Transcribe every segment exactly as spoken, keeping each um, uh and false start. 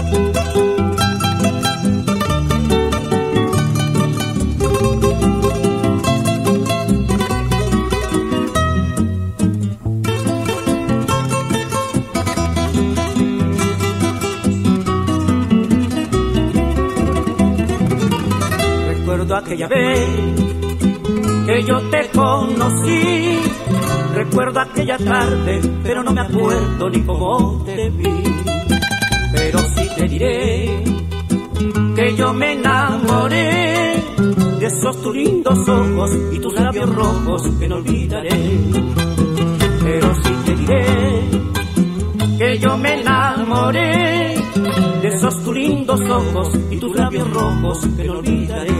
Recuerdo aquella vez que yo te conocí, recuerdo aquella tarde, pero no me acuerdo ni cómo te vi. Pero sí te diré que yo me enamoré de esos tus lindos ojos y tus labios rojos que no olvidaré. Pero sí te diré que yo me enamoré de esos tus lindos ojos y tus labios rojos que no olvidaré.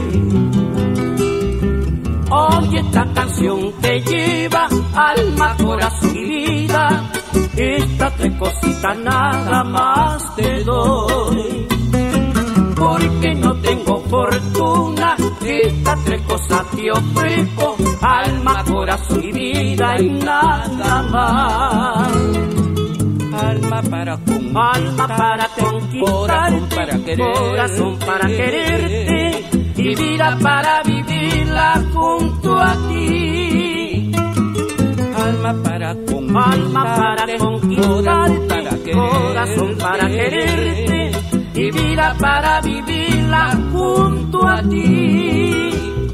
Oye esta canción que lleva alma, corazón y vida, estas tres cositas nada más te doy. Porque no tengo fortuna, estas tres cosas te ofrezco, alma, corazón y vida y nada más. Alma para conquistar, alma para conquistarte, corazón para quererte, corazón para quererte y vida para vivirla junto a ti. Alma para conquistarte, alma para conquistarte, corazón para quererte y vida para vivirla junto a ti.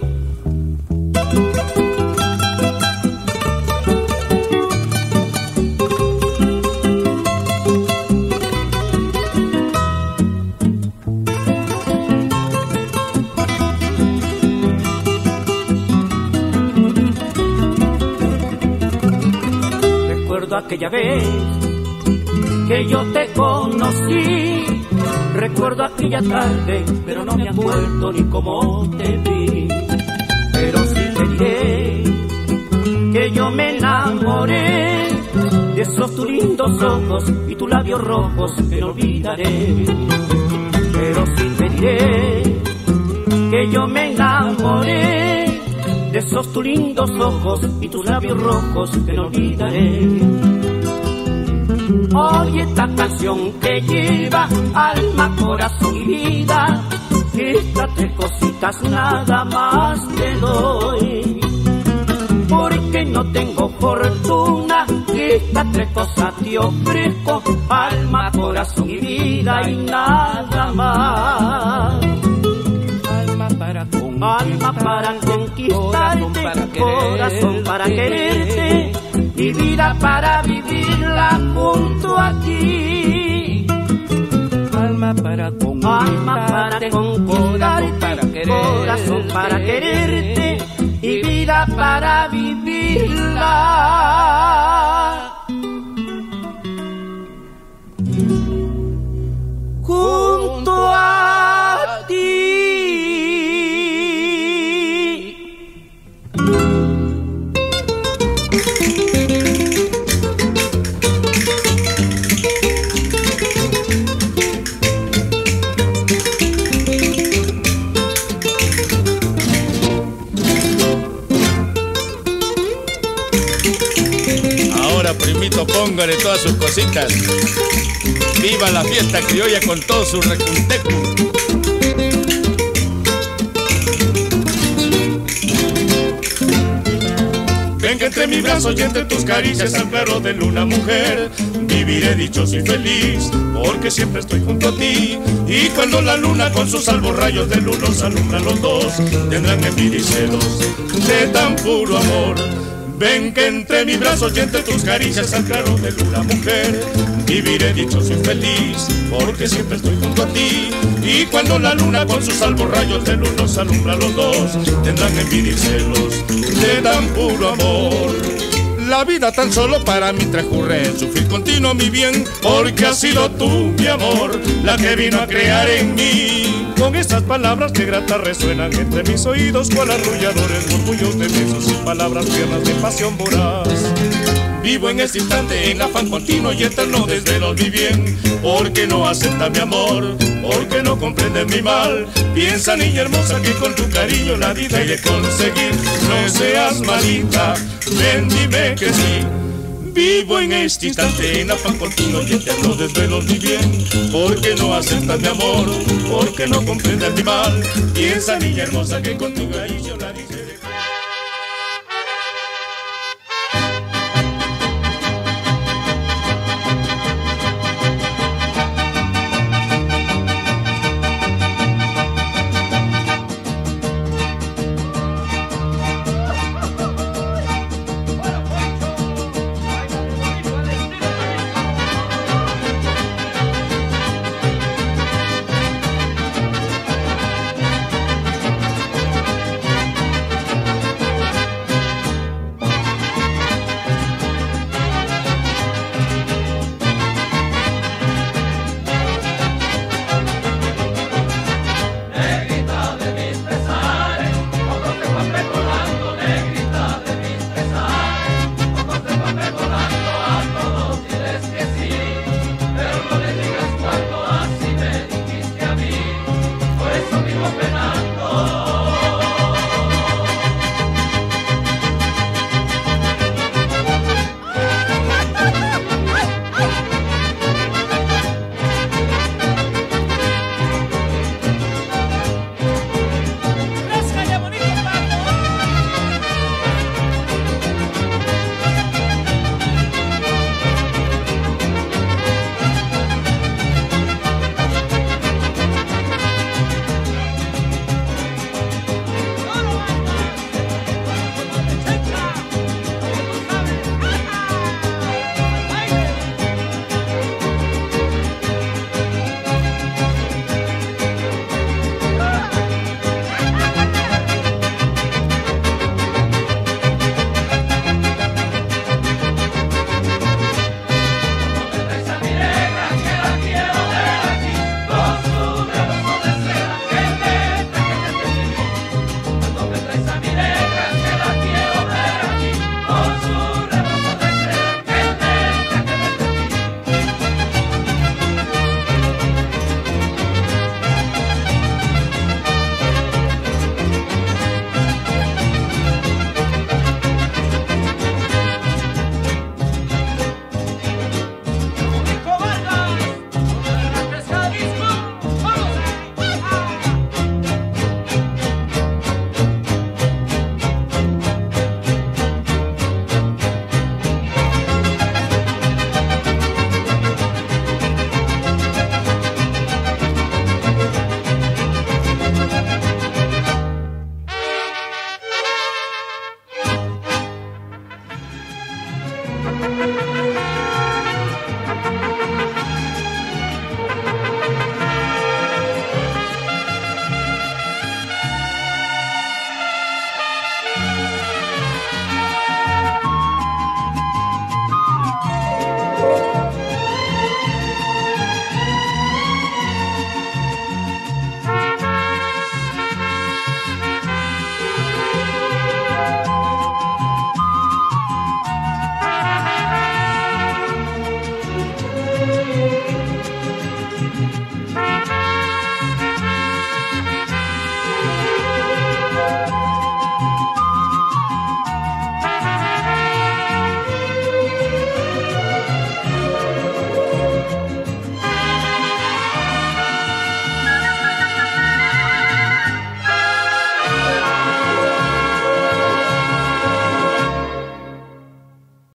Recuerdo aquella vez que yo te conocí, recuerdo aquella tarde, pero no me acuerdo ni cómo te vi. Pero sí te diré que yo me enamoré de esos tus lindos ojos y tus labios rojos que no olvidaré. Pero sí te diré que yo me enamoré de esos tus lindos ojos y tus labios rojos que no olvidaré. Oye esta canción que lleva alma, corazón y vida, estas tres cositas nada más te doy. Porque no tengo fortuna, estas tres cosas te ofrezco, alma, corazón y vida y nada más. Alma para conquistarte, alma para conquistarte, corazón para quererte y vida para vivirla junto a ti. Alma para conquistarte, alma para conquistarte, corazón para quererte y vida para vivirla junto a ti. Primito, póngale todas sus cositas. Viva la fiesta criolla con todo su recuntecu. Ven que entre mi brazo y entre tus caricias al claro de luna, mujer, viviré dichoso y feliz, porque siempre estoy junto a ti. Y cuando la luna con sus salvos rayos de luz nos alumbra los dos, tendrán envidia y celos de tan puro amor. Ven que entre mis brazos y entre tus caricias al claro de luna, mujer, viviré dichoso y feliz, porque siempre estoy junto a ti. Y cuando la luna con sus salvos rayos de luz nos alumbra los dos, tendrán envidia y celos de tan puro amor. La vida tan solo para mí transcurre en sufrir continuo, mi bien, porque has sido tú, mi amor, la que vino a crear en mí. Con estas palabras que gratas resuenan entre mis oídos, cual arrulladores murmullos de besos y palabras tiernas de pasión voraz. Vivo en este instante en afán continuo y eterno desvelo mi bien, porque no acepta mi amor, porque no comprende mi mal. Piensa, niña hermosa, que con tu cariño la vida he de conseguir. No seas malita, ven, dime que sí. Vivo en este instante en afán continuo y eterno desvelo mi bien. Porque no aceptas mi amor, porque no comprendes mi mal. Piensa, niña hermosa, que contigo ahí yo la dije.